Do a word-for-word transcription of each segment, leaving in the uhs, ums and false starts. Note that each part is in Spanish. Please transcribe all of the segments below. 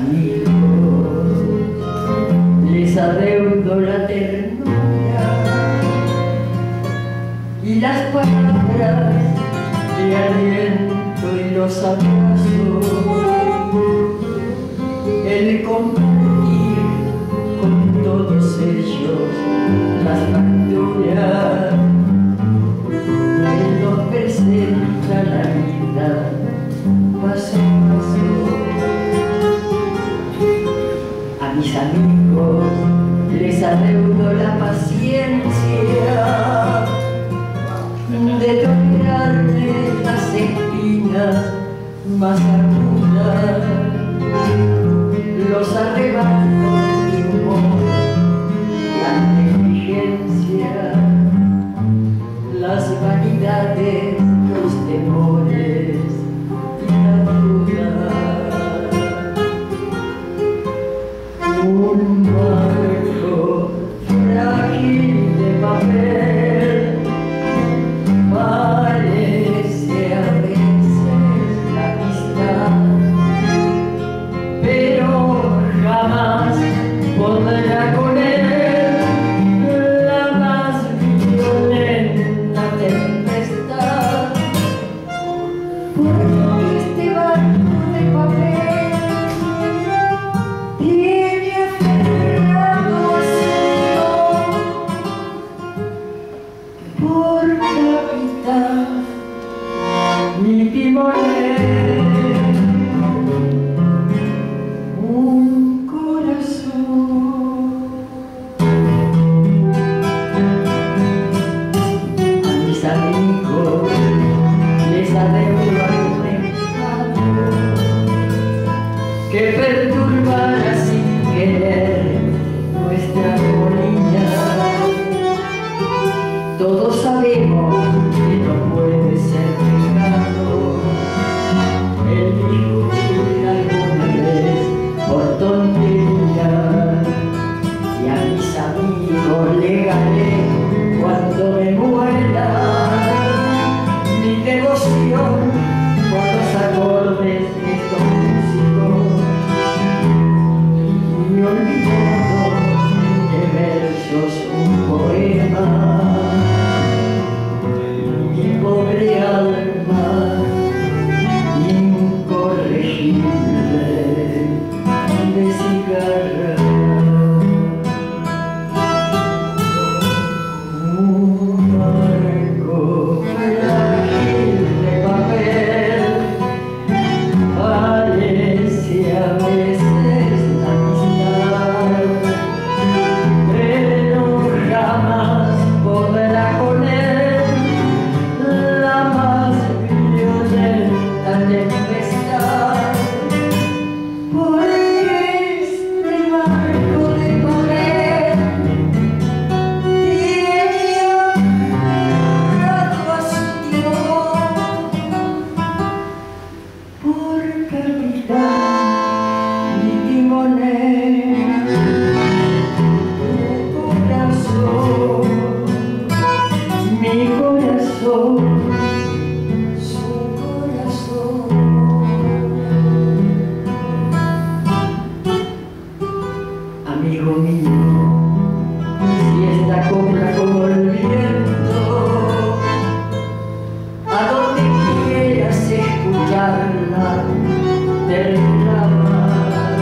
amigos les adeudo la ternura y las palabras de aliento y los abrazos, el compartir con todos ellos las facturas que nos presenta la vida paso a paso. A mis amigos les adeudo la paciencia de tolerarme las espinas más agudas, los arrebatos de humor, la negligencia, las vanidades, los temores y la duda. Un marco frágil de papel parece a veces la amistad, pero jamás podrá con él la más violenta tempestad, porque este barco de papel tiene aferrado por capitán mi timonel un corazón. A mis amigos les adeudo algún encanto que perturbara sin querer nuestra armonía. Todos sabemos que no puede ser pecado el discutir alguna vez por tontería, y a mis amigos le gané cuando me muera mi devoción por los acordes de estos músicos, y olvidado de versos un poema. Mi pobre alma incorregible de cigarra, un marco frágil de papel parece a veces la amistad, pero jamás podrá con él la más violenta tempestad, porque este barco de papel tiene agarrado a su timón por capitán mi timonel tu corazón, mi corazón, su corazón. Amigo mío, si esta copla como el viento, a donde quieras escucharla te reclama,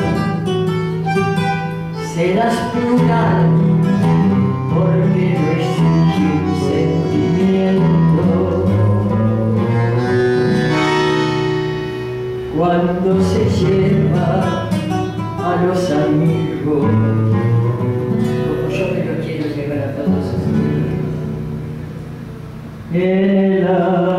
serás plural porque no exige un sentimiento. Cuando se lleva a los amigos, como yo me lo quiero llevar a todos ustedes, en el